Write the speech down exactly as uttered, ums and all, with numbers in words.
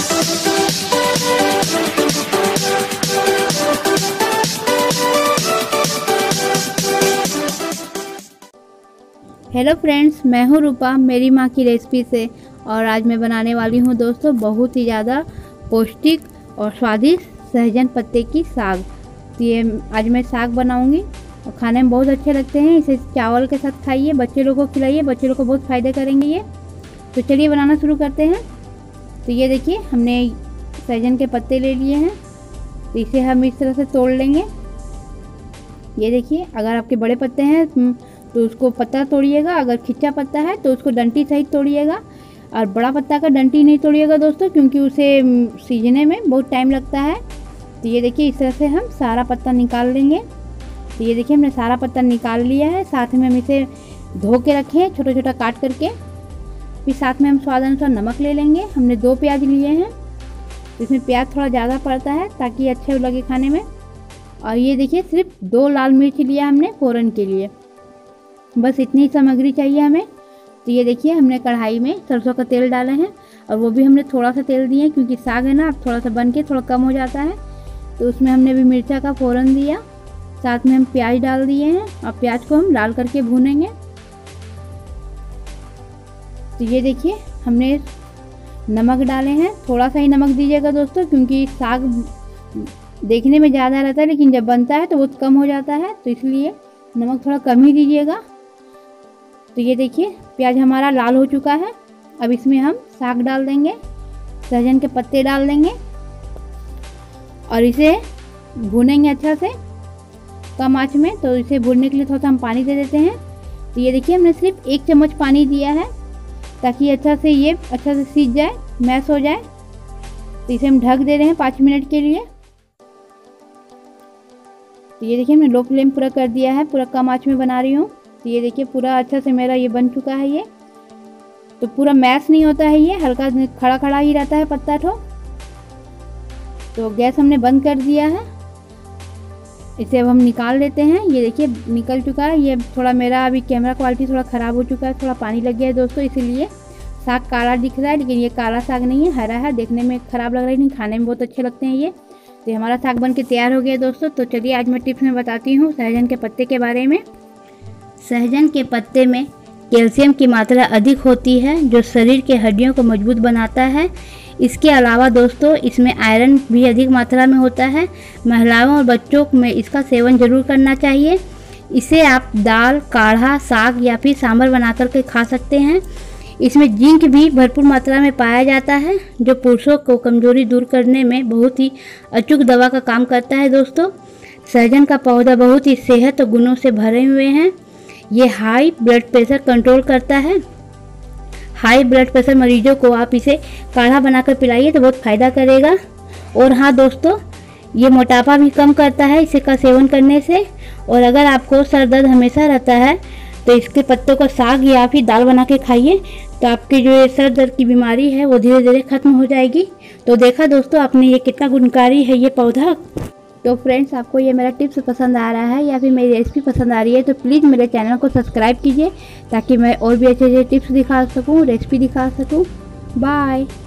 Hello friends, मैं हूँ रूपा मेरी माँ की रेसिपी से। और आज मैं बनाने वाली हूँ दोस्तों बहुत ही ज़्यादा पौष्टिक और स्वादिष्ट सहजन पत्ते की साग। तो ये आज मैं साग बनाऊँगी और खाने में बहुत अच्छे लगते हैं। इसे चावल के साथ खाइए, बच्चे लोगों को खिलाइए, बच्चे लोग को बहुत फ़ायदे करेंगे ये। तो चलिए बनाना शुरू करते हैं। तो ये देखिए हमने सहजन के पत्ते ले लिए हैं, तो इसे हम इस तरह से तोड़ लेंगे। ये देखिए, अगर आपके बड़े पत्ते हैं तो उसको पत्ता तोड़िएगा, अगर खिंचा पत्ता है तो उसको डंटी सहित तोड़िएगा। और बड़ा पत्ता का डंटी नहीं तोड़िएगा दोस्तों, क्योंकि उसे सीजने में बहुत टाइम लगता है। तो ये देखिए इस तरह से हम सारा पत्ता निकाल लेंगे। तो ये देखिए हमने सारा पत्ता निकाल लिया है। साथ में हम इसे धो के रखे हैं छोटा छोटा काट करके। फिर साथ में हम स्वाद अनुसार नमक ले लेंगे। हमने दो प्याज लिए हैं, इसमें प्याज थोड़ा ज़्यादा पड़ता है ताकि अच्छे लगे खाने में। और ये देखिए सिर्फ दो लाल मिर्च लिया हमने फ़ौरन के लिए, बस इतनी सामग्री चाहिए हमें। तो ये देखिए हमने कढ़ाई में सरसों का तेल डाले हैं, और वो भी हमने थोड़ा सा तेल दिए क्योंकि साग है ना, अब थोड़ा सा बन के थोड़ा कम हो जाता है। तो उसमें हमने भी मिर्चा का फ़ौरन दिया। साथ में हम प्याज डाल दिए हैं और प्याज को हम डाल करके भूनेंगे। तो ये देखिए हमने नमक डाले हैं, थोड़ा सा ही नमक दीजिएगा दोस्तों, क्योंकि साग देखने में ज़्यादा रहता है लेकिन जब बनता है तो बहुत कम हो जाता है, तो इसलिए नमक थोड़ा कम ही दीजिएगा। तो ये देखिए प्याज हमारा लाल हो चुका है। अब इसमें हम साग डाल देंगे, सहजन के पत्ते डाल देंगे और इसे भूनेंगे अच्छा से कम आंच में। तो इसे भूनने के लिए थोड़ा सा हम पानी दे देते हैं। तो ये देखिए हमने सिर्फ एक चम्मच पानी दिया है ताकि अच्छा से ये अच्छा से सीज जाए, मैश हो जाए। तो इसे हम ढक दे रहे हैं पाँच मिनट के लिए। तो ये देखिए हमने लो फ्लेम पूरा कर दिया है, पूरा कम आंच में बना रही हूँ। तो ये देखिए पूरा अच्छा से मेरा ये बन चुका है। ये तो पूरा मैश नहीं होता है, ये हल्का खड़ा खड़ा ही रहता है पत्ता ठो। तो गैस हमने बंद कर दिया है। इसे अब हम निकाल लेते हैं। ये देखिए निकल चुका है। ये थोड़ा मेरा अभी कैमरा क्वालिटी थोड़ा ख़राब हो चुका है, थोड़ा पानी लग गया है दोस्तों, इसीलिए साग काला दिख रहा है। लेकिन ये काला साग नहीं है, हरा है, देखने में ख़राब लग रहा है लेकिन खाने में बहुत अच्छे लगते हैं ये। तो हमारा साग बन के तैयार हो गया दोस्तों। तो चलिए आज मैं टिप्स में बताती हूँ सहजन के पत्ते के बारे में। सहजन के पत्ते में कैल्शियम की मात्रा अधिक होती है, जो शरीर के हड्डियों को मजबूत बनाता है। इसके अलावा दोस्तों इसमें आयरन भी अधिक मात्रा में होता है। महिलाओं और बच्चों में इसका सेवन जरूर करना चाहिए। इसे आप दाल, काढ़ा, साग या फिर सांभर बना करके खा सकते हैं। इसमें जिंक भी भरपूर मात्रा में पाया जाता है, जो पुरुषों को कमजोरी दूर करने में बहुत ही अचूक दवा का काम करता है दोस्तों। सहजन का पौधा बहुत ही सेहत और गुणों से भरे हुए हैं। ये हाई ब्लड प्रेशर कंट्रोल करता है। हाई ब्लड प्रेशर मरीजों को आप इसे काढ़ा बनाकर पिलाइए तो बहुत फ़ायदा करेगा। और हाँ दोस्तों, ये मोटापा भी कम करता है इसे का सेवन करने से। और अगर आपको सर दर्द हमेशा रहता है तो इसके पत्तों का साग या फिर दाल बना के खाइए, तो आपकी जो ये सर दर्द की बीमारी है वो धीरे धीरे खत्म हो जाएगी। तो देखा दोस्तों आपने ये कितना गुणकारी है ये पौधा। तो फ्रेंड्स, आपको ये मेरा टिप्स पसंद आ रहा है या फिर मेरी रेसिपी पसंद आ रही है तो प्लीज़ मेरे चैनल को सब्सक्राइब कीजिए, ताकि मैं और भी अच्छे अच्छे टिप्स दिखा सकूँ, रेसिपी दिखा सकूँ। बाय।